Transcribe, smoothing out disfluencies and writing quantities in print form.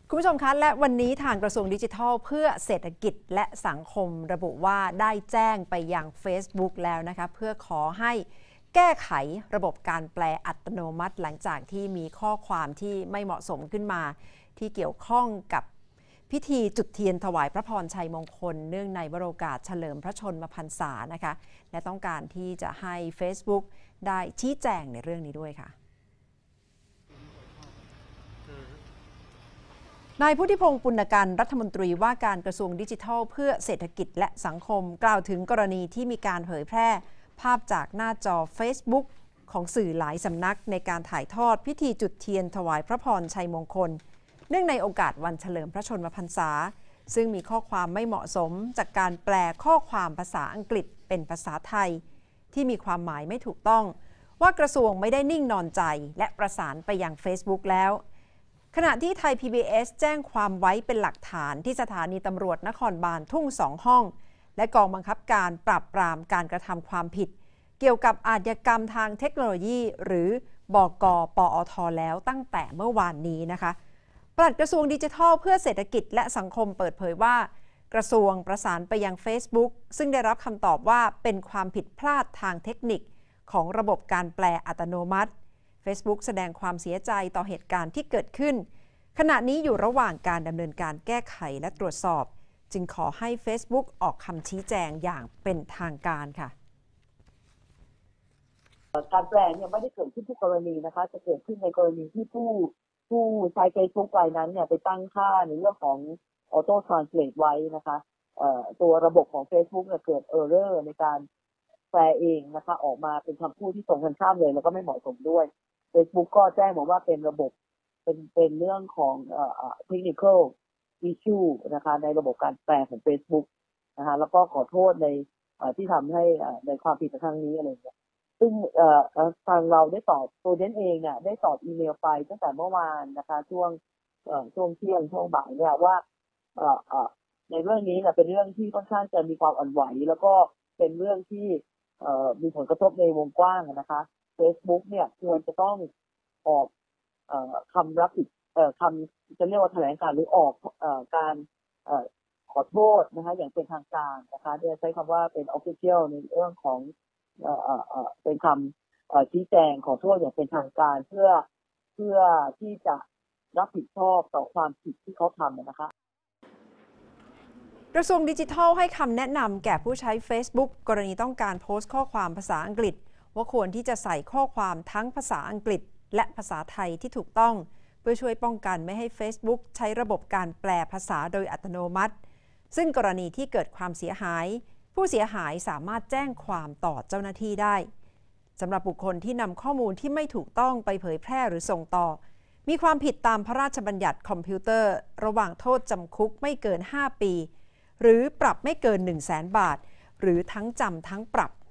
คุณผู้ชมคะและวันนี้ทางกระทรวงดิจิทัลเพื่อเศรษฐกิจและสังคมระบุว่าได้แจ้งไปยัง Facebook แล้วนะคะเพื่อขอให้แก้ไขระบบการแปลอัตโนมัติหลังจากที่มีข้อความที่ไม่เหมาะสมขึ้นมาที่เกี่ยวข้องกับพิธีจุดเทียนถวายพระพรชัยมงคลเนื่องในวโรกาสเฉลิมพระชนมพรรษานะคะและต้องการที่จะให้ Facebook ได้ชี้แจงในเรื่องนี้ด้วยค่ะนายพุทธิพงศ์ปุณกันรัฐมนตรีว่าการกระทรวงดิจิทัลเพื่อเศรษฐกิจและสังคมกล่าวถึงกรณีที่มีการเผยแพร่ภาพจากหน้าจอ Facebook ของสื่อหลายสำนักในการถ่ายทอดพิธีจุดเทียนถวายพระพรชัยมงคลเนื่องในโอกาสวันเฉลิมพระชนมพรรษาซึ่งมีข้อความไม่เหมาะสมจากการแปลข้อความภาษาอังกฤษเป็นภาษาไทยที่มีความหมายไม่ถูกต้องว่ากระทรวงไม่ได้นิ่งนอนใจและประสานไปยัง Facebook แล้วขณะที่ไทย PBS แจ้งความไว้เป็นหลักฐานที่สถานีตำรวจนครบาลทุ่ง2 ห้องและกองบังคับการปราบปรามการกระทำความผิดเกี่ยวกับอาชญากรรมทางเทคโนโลยีหรือบก.ปอท.แล้วตั้งแต่เมื่อวานนี้นะคะปลัดกระทรวงดิจิทัลเพื่อเศรษฐกิจและสังคมเปิดเผยว่ากระทรวงประสานไปยัง Facebook ซึ่งได้รับคำตอบว่าเป็นความผิดพลาดทางเทคนิคของระบบการแปลอัตโนมัติFacebook แสดงความเสียใจต่อเหตุการณ์ที่เกิดขึ้นขณะนี้อยู่ระหว่างการดำเนินการแก้ไขและตรวจสอบจึงขอให้ Facebook ออกคำชี้แจงอย่างเป็นทางการค่ะการแปลเนี่ยไม่ได้เกิดขึ้นทุกกรณีนะคะจะเกิดขึ้นในกรณีที่ผู้ใช้ Facebook รายนั้นเนี่ยไปตั้งค่าในเรื่องของ Auto Translate ไว้นะคะตัวระบบของ Facebook เนี่ยเกิด Error ในการแปลเองนะคะออกมาเป็นคำพูดที่ตรงกันข้ามเลยแล้วก็ไม่เหมาะสมด้วย Facebook ก็แจ้งมาว่าเป็นระบบเป็นเรื่องของtechnical issue นะคะในระบบการแปลของ Facebook นะคะแล้วก็ขอโทษในที่ทำให้ในความผิดครั้งนี้อะไรอย่างเงี้ยซึ่งทางเราได้ตอบตัวเดนเองเนี่ยได้ตอบอีเมลไปตั้งแต่เมื่อวานนะคะช่วงเที่ยงช่วงบ่ายเนี่ยว่าในเรื่องนี้เนี่ยเป็นเรื่องที่ค่อนข้างจะมีความอ่อนไหวแล้วก็เป็นเรื่องที่มีผลกระทบในวงกว้างนะคะ Facebook เนี่ยควรจะต้องออกคำรับผิดคำจะเรียกว่าแถลงการหรือออกการขอโทษนะคะอย่างเป็นทางการนะคะโดยใช้คำว่าเป็น official ในเรื่องของเป็นคำชี้แจงขอโทษอย่างเป็นทางการเพื่อที่จะรับผิดชอบต่อความผิดที่เขาทำนะคะกระทรวงดิจิทัลให้คำแนะนำแก่ผู้ใช้ Facebook กรณีต้องการโพสต์ข้อความภาษาอังกฤษว่าควรที่จะใส่ข้อความทั้งภาษาอังกฤษและภาษาไทยที่ถูกต้องเพื่อช่วยป้องกันไม่ให้ Facebook ใช้ระบบการแปลภาษาโดยอัตโนมัติซึ่งกรณีที่เกิดความเสียหายผู้เสียหายสามารถแจ้งความต่อเจ้าหน้าที่ได้สำหรับบุคคลที่นำข้อมูลที่ไม่ถูกต้องไปเผยแพร่หรือส่งต่อมีความผิดตามพระราชบัญญัติคอมพิวเตอร์ระหว่างโทษจำคุกไม่เกิน5 ปีหรือปรับไม่เกิน 100,000 บาทหรือทั้งจำทั้งปรับ